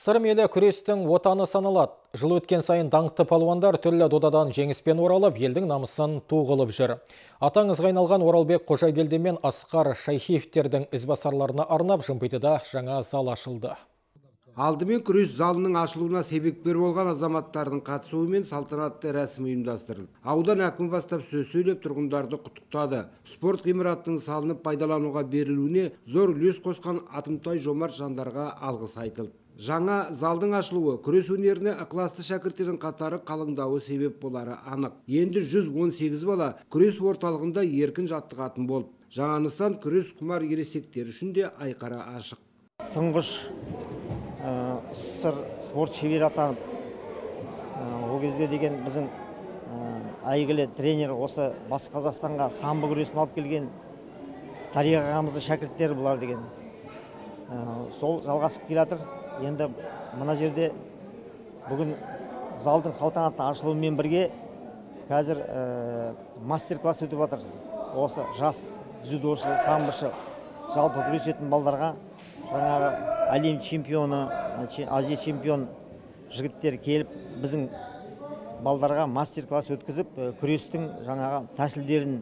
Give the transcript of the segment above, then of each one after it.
Сырым елі күрестің отаны саналады. Жыл өткен сайын даңқты палуандар түрлі додадан жеңіспен оралып, елдің намысын ту қылып жүр. Атаңызға айналған Оралбек Қожайгелді мен Асқар Шайхиевтердің ізбасарларына арнап Жымпитыда жаңа зал ашылды. Алдымен күрес залының ашылуына себепкер болған азаматтардың қатысуымен салтанатты рәсім ұйымдастырылды. Аудан әкімі бастап сөз сөйлеп тұрғындарды құттықтады. Спорт ғимаратының салынып пайдалануға берілуіне зор үлес қосқан Атымтай Жомарт жандарға алғыс айтылды. Жаңа залдың ашылуы күрес өнеріне ықыласты шәкірттердің қатары қалыңдауы себеп болары анық. Енді 118 бала күрес орталығында еркін жаттығатын болып, жаңа нысан күрес құмар ересектер үшін де айқара ашық. Тұңғыш сыр спорт шебері атанып, ол кезде деген біздің әйгілі тренер осы Батыс Қазақстанға самбо күресін алып келген Тариға ағамыздың шәкірттері бұлар деген. Сол жалғасып келе жатыр. Енді мына жерде бүгін залдың салтанатты ашылуымен бірге қазір мастер-класс өтіп жатыр. Осы жас дзюдошы, самбошы, жалпы күресетін балдарға жаңағы әлем чемпионы, Азия чемпион жігіттер келіп, біздің балдарға мастер-класс өткізіп, күрестің жаңағы тәсілдерін,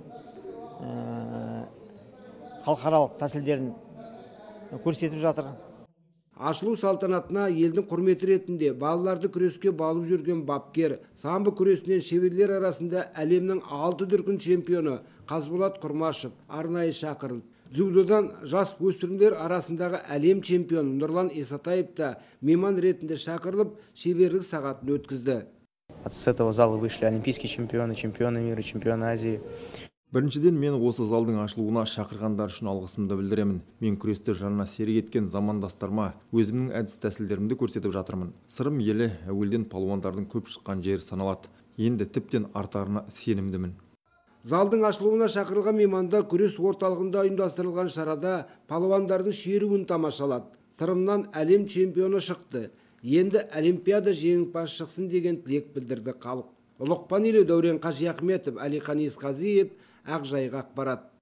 халықаралық тәсілдерін көрсетіп жатыр. Ашылу салтанатына елдің құрметі ретінде балаларды күреске балып жүрген бапкер, самбо күресінен шеберлер арасында әлемнің 6 дүркін чемпионы Қазболат Құрмашев арнайы шақырылды. Дзюдодан жас өспірімдер арасындағы әлем чемпионы Нұрлан Исатаев та мейман ретінде шақырылып, шеберлік сағатын өткізді. С этого зала вышли олимпийские чемпионы, чемпионы мира, чемпионы Азии. Біріншіден мен осы залдың ашылуына шақырғандар үшін алғысымды білдіремін. Мен күресті жанына серік еткен замандастарыма өзімнің әдіс тәсілдерімді көрсетіп жатырмын. Сырым елі әуелден палуандардың көп шыққан жері саналады. Енді тіптен артарына сенімдімін. Залдың ашылуына шақырылған меймандар күрес орталығында ұйымдастырылған шарада палуандардың шеруін тамашалады. Сырымнан әлем чемпионы шықты. Енді олимпиада жеңімпаз шықсын деген тілек білдірді халық. Ұлықпан елі Дәурен Қажиахметов, Әлихан Есқазиев, Ақжайық ақпарат.